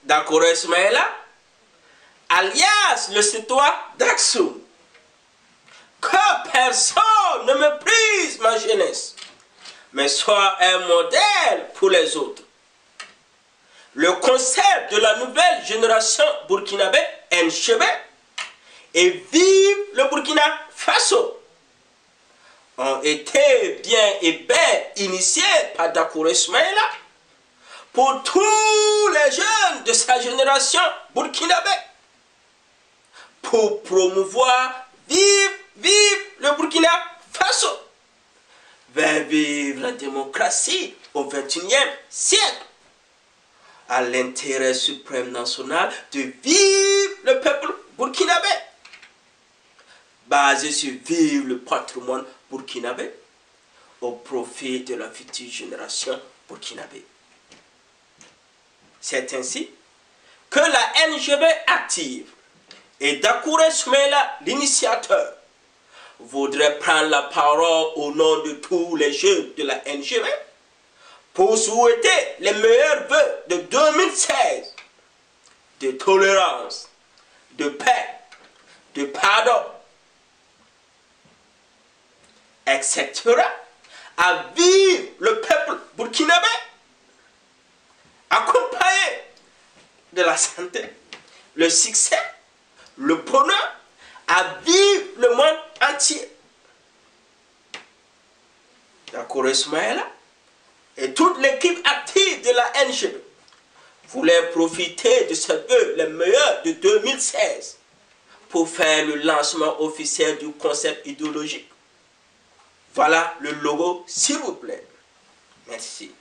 D'accord, Ismaïla, alias le citoyen d'Aksum. Que personne ne méprise ma jeunesse, mais soit un modèle pour les autres. Le concept de la nouvelle génération burkinabé, NGB, et vive le Burkina Faso, ont été bien initiés par Dakouré Ismaïla pour tous les jeunes de sa génération burkinabé, pour promouvoir vive le Burkina Faso, vers vivre la démocratie au XXIe siècle, à l'intérêt suprême national de vivre le peuple burkinabé, basé sur vivre le patrimoine burkinabé au profit de la future génération burkinabé. C'est ainsi que la NGB active et Dakouré Ismaïla, l'initiateur, voudrait prendre la parole au nom de tous les jeunes de la NGB pour souhaiter les meilleurs vœux de 2016, de tolérance, de paix, de pardon, etc., à vivre le peuple burkinabé, accompagné de la santé, le succès, le bonheur, à vivre le monde entier. Dakouré Ismaïla et toute l'équipe active de la NGB voulaient profiter de ce vœu les meilleurs de 2016 pour faire le lancement officiel du concept idéologique. Voilà le logo, s'il vous plaît. Merci.